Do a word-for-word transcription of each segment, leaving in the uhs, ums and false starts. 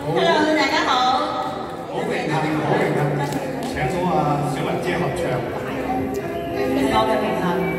Hello， 大家好。 好榮幸，好榮幸，請咗阿小雲姐合唱。 我嘅榮幸。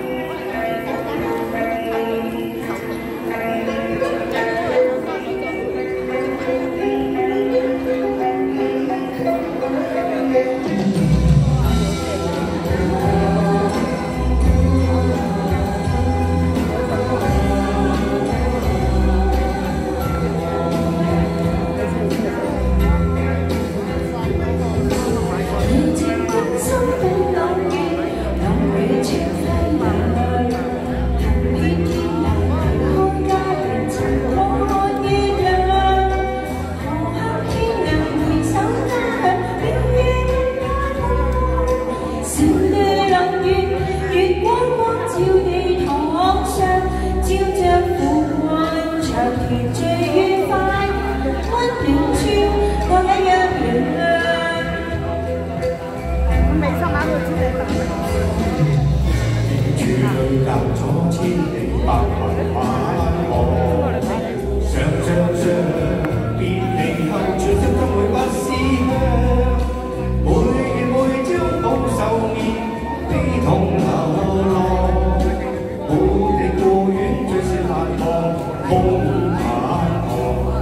隔咗千里百萬晚航，常常常別離後，全心都會不思鄉。每夜每朝保守面，悲痛流浪，故地故園最是難忘，空難忘。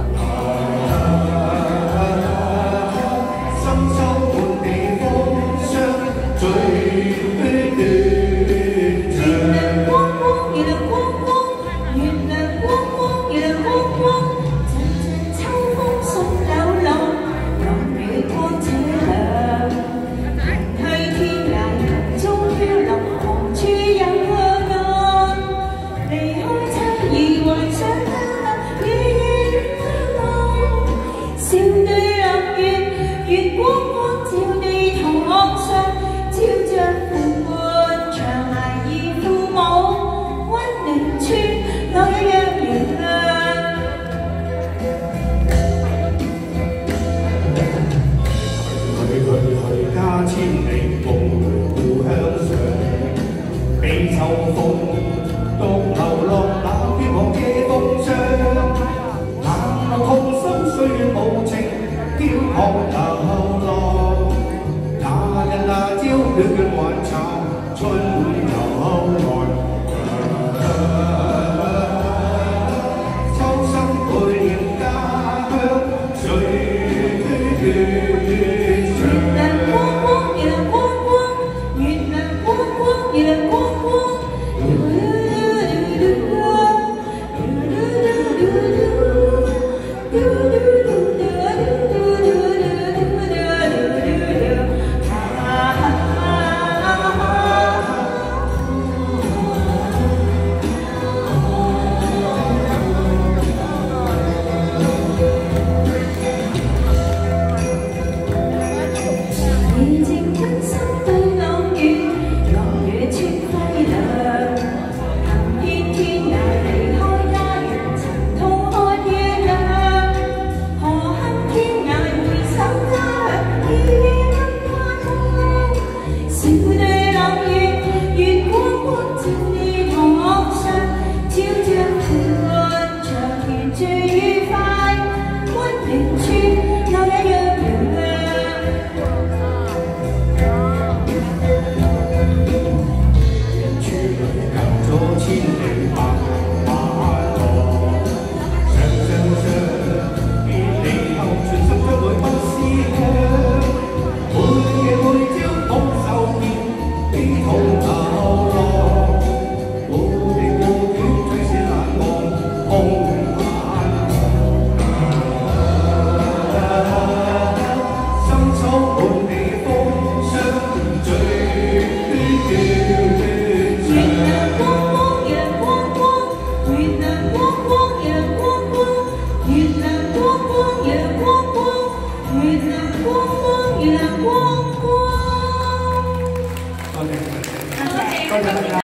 深秋滿地風霜，最短。 千里共回故鄉上，悲秋風，獨流落那飄泊夜風霜。冷冷痛心歲月無情，飄泊流浪。那日那朝，戀戀還殘，春。